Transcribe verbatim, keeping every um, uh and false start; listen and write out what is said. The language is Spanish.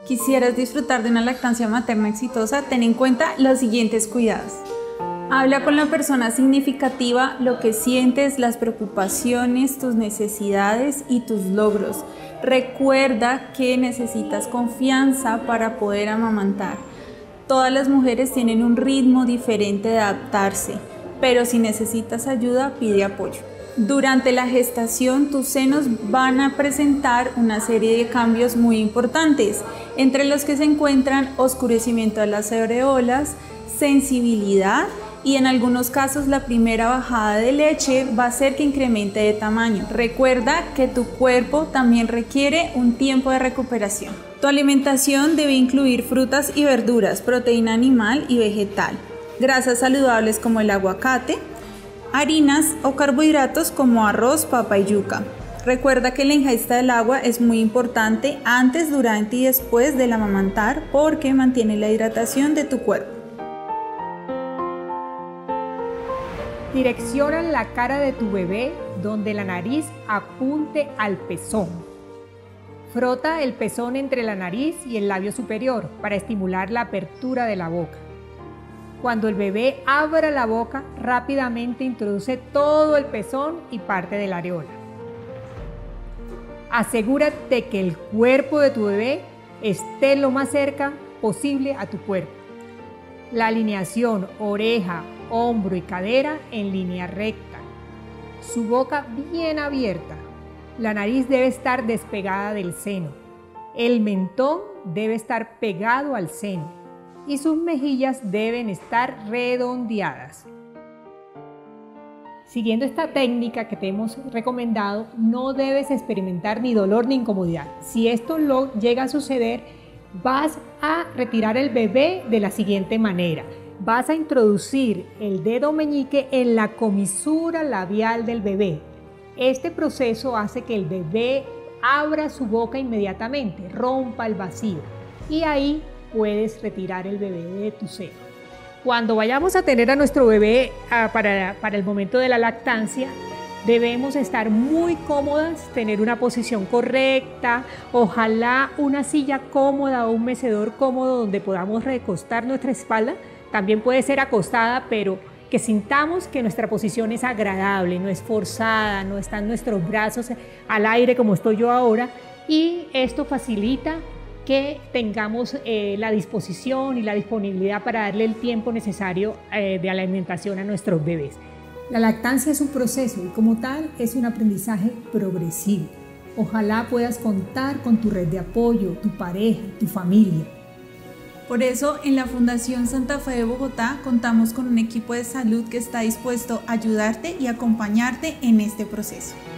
¿Quisieras disfrutar de una lactancia materna exitosa? Ten en cuenta los siguientes cuidados. Habla con la persona significativa lo que sientes, las preocupaciones, tus necesidades y tus logros. Recuerda que necesitas confianza para poder amamantar. Todas las mujeres tienen un ritmo diferente de adaptarse, pero si necesitas ayuda, pide apoyo. Durante la gestación, tus senos van a presentar una serie de cambios muy importantes, entre los que se encuentran oscurecimiento de las areolas, sensibilidad y en algunos casos la primera bajada de leche va a hacer que incremente de tamaño. Recuerda que tu cuerpo también requiere un tiempo de recuperación. Tu alimentación debe incluir frutas y verduras, proteína animal y vegetal, grasas saludables como el aguacate, harinas o carbohidratos como arroz, papa y yuca. Recuerda que la ingesta del agua es muy importante antes, durante y después del amamantar porque mantiene la hidratación de tu cuerpo. Direcciona la cara de tu bebé donde la nariz apunte al pezón. Frota el pezón entre la nariz y el labio superior para estimular la apertura de la boca. Cuando el bebé abra la boca, rápidamente introduce todo el pezón y parte de la areola. Asegúrate que el cuerpo de tu bebé esté lo más cerca posible a tu cuerpo. La alineación oreja, hombro y cadera en línea recta. Su boca bien abierta. La nariz debe estar despegada del seno. El mentón debe estar pegado al seno y sus mejillas deben estar redondeadas. Siguiendo esta técnica que te hemos recomendado, no debes experimentar ni dolor ni incomodidad. Si esto lo llega a suceder, vas a retirar el bebé de la siguiente manera. Vas a introducir el dedo meñique en la comisura labial del bebé. Este proceso hace que el bebé abra su boca inmediatamente, rompa el vacío y ahí puedes retirar el bebé de tu seno. Cuando vayamos a tener a nuestro bebé uh, para, para el momento de la lactancia, debemos estar muy cómodas, tener una posición correcta, ojalá una silla cómoda o un mecedor cómodo donde podamos recostar nuestra espalda. También puede ser acostada, pero que sintamos que nuestra posición es agradable, no es forzada, no están nuestros brazos al aire como estoy yo ahora, y esto facilita que tengamos eh, la disposición y la disponibilidad para darle el tiempo necesario eh, de alimentación a nuestros bebés. La lactancia es un proceso y como tal es un aprendizaje progresivo. Ojalá puedas contar con tu red de apoyo, tu pareja, tu familia. Por eso, en la Fundación Santa Fe de Bogotá contamos con un equipo de salud que está dispuesto a ayudarte y acompañarte en este proceso.